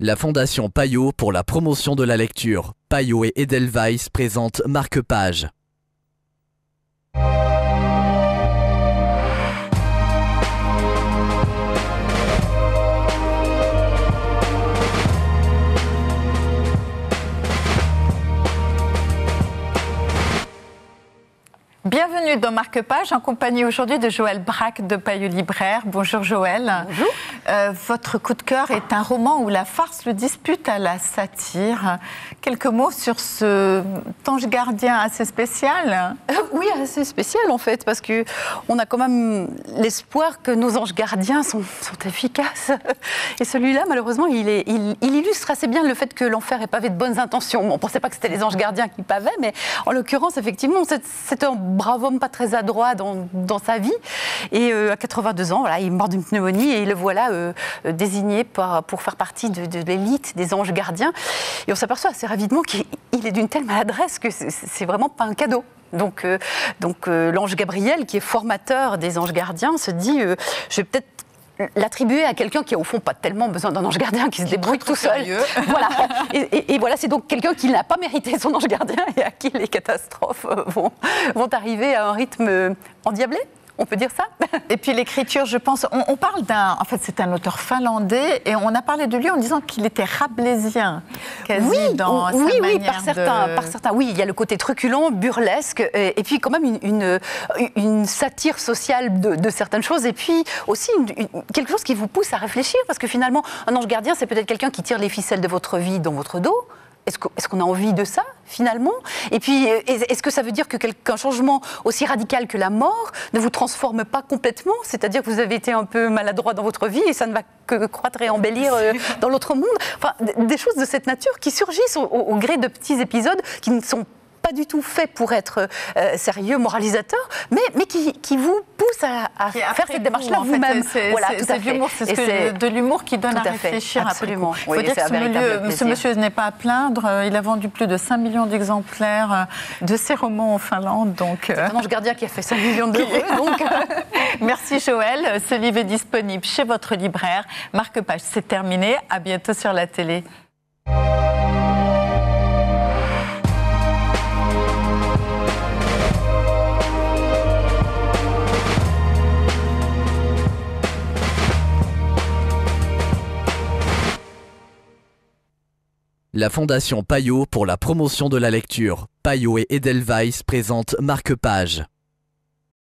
La Fondation Payot pour la promotion de la lecture. Payot et Edelweiss présentent Marque-Page. Bienvenue dans Marque-Page, en compagnie aujourd'hui de Joëlle Braque de Payot Libraire. Bonjour Joëlle. Bonjour. Votre coup de cœur est un roman où la farce le dispute à la satire. Quelques mots sur ce ange gardien assez spécial. Oui, assez spécial en fait, parce qu'on a quand même l'espoir que nos anges gardiens sont efficaces. Et celui-là, malheureusement, il illustre assez bien le fait que l'enfer est pavé de bonnes intentions. On ne pensait pas que c'était les anges gardiens qui pavaient, mais en l'occurrence, effectivement, c'est un brave homme pas très adroit dans sa vie. Et à 82 ans, voilà, il est mort d'une pneumonie et le voilà désigné pour faire partie de l'élite des anges gardiens. Et on s'aperçoit assez rapidement qu'il est d'une telle maladresse que c'est vraiment pas un cadeau. Donc l'ange Gabriel, qui est formateur des anges gardiens, se dit je vais peut-être l'attribuer à quelqu'un qui a au fond pas tellement besoin d'un ange gardien, qui se débrouille tout seul. Voilà. Et voilà, c'est donc quelqu'un qui n'a pas mérité son ange gardien et à qui les catastrophes vont arriver à un rythme endiablé. On peut dire ça. Et puis l'écriture, je pense, on parle d'un... En fait, c'est un auteur finlandais et on a parlé de lui en disant qu'il était rabelaisien, quasi oui, dans sa oui, manière par certains. Oui, il y a le côté truculent, burlesque, et puis quand même une satire sociale de certaines choses, et puis aussi quelque chose qui vous pousse à réfléchir, parce que finalement, un ange gardien, c'est peut-être quelqu'un qui tire les ficelles de votre vie dans votre dos. Est-ce qu'on a envie de ça, finalement? Et puis, est-ce que ça veut dire qu'un changement aussi radical que la mort ne vous transforme pas complètement? C'est-à-dire que vous avez été un peu maladroit dans votre vie et ça ne va que croître et embellir dans l'autre monde? Enfin, des choses de cette nature qui surgissent au gré de petits épisodes qui ne sont pas du tout faits pour être sérieux, moralisateurs, mais qui vous poussent à faire cette démarche-là vous-même. Voilà, c'est l'humour, c'est de l'humour qui donne à réfléchir. Absolument. Il faut dire que ce monsieur n'est pas à plaindre. Il a vendu plus de 5 millions d'exemplaires de ses romans en Finlande. C'est un ange gardien qui a fait 5 millions d'euros. Merci Joëlle. Ce livre est disponible chez votre libraire. Marque-Page, c'est terminé. À bientôt sur la télé. La Fondation Payot pour la promotion de la lecture. Payot et Edelweiss présentent Marque-Page.